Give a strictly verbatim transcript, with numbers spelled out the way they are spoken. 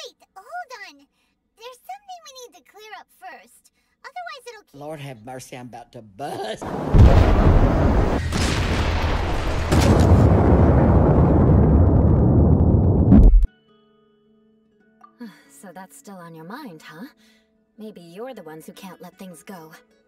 Wait, hold on. There's something we need to clear up first. Otherwise it'll keep... Lord have mercy, I'm about to bust. So that's still on your mind, huh? Maybe you're the ones who can't let things go.